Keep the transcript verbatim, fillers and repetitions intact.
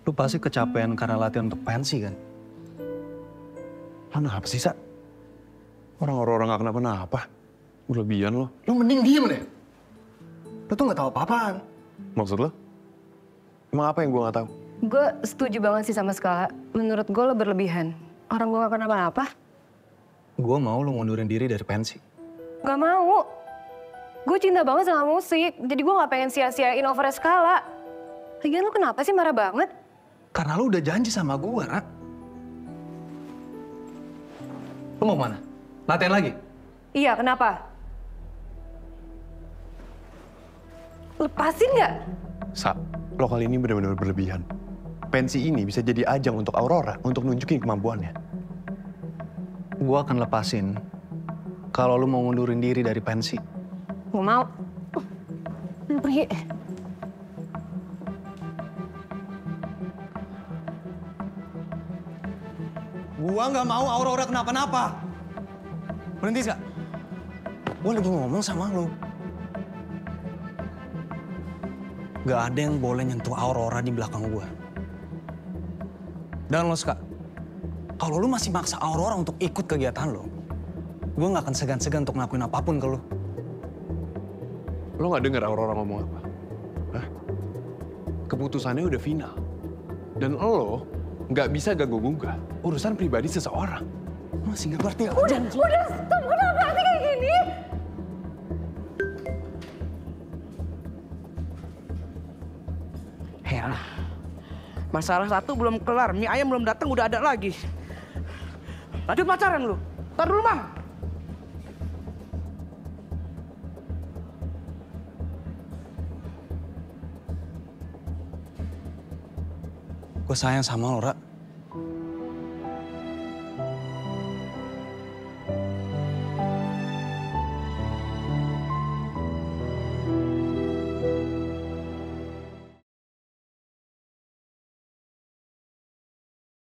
Lu pasti kecapean karena latihan untuk pensi kan? Lo kenapa sih, Sa? Orang-orang gak kenapa-napa. Berlebihan lo. Lu mending diem deh. Lu tuh gak tahu apa-apaan. Maksud lo? Emang apa yang gue gak tahu? Gue setuju banget sih sama Skala. Menurut gue lo berlebihan. Orang gue gak kenapa-napa. Gue mau lu ngundurin diri dari pensi. Gak mau. Gue cinta banget sama musik. Jadi gue gak pengen sia-siain over Skala. Lagian lo kenapa sih marah banget? Karena lu udah janji sama gue, Ra. Lu mau mana? Latihan lagi? Iya, kenapa? Lepasin nggak? Sa, lo kali ini benar-benar berlebihan. Pensi ini bisa jadi ajang untuk Aurora untuk nunjukin kemampuannya. Gue akan lepasin kalau lu mau ngundurin diri dari pensi. Gak mau. Lu pergi. Gua nggak mau Aurora kenapa-napa. Berhenti gak? Gua lagi ngomong sama lu. Gak ada yang boleh nyentuh Aurora di belakang gua. Dan lo, Ska, kalau lu masih maksa Aurora untuk ikut kegiatan lo, gua nggak akan segan-segan untuk ngelakuin apapun ke lu. Lo gak denger Aurora ngomong apa? Hah? Keputusannya udah final. Dan lo nggak bisa ganggu-ganggu urusan pribadi seseorang. Masih nggak ngerti apa? Udah, udah, stop. Kenapa sih kayak gini? Heran. Masalah satu belum kelar, mie ayam belum datang udah ada lagi. Lanjut pacaran lu. Ntar dulu, Mang. Gue sayang sama lo, Ra.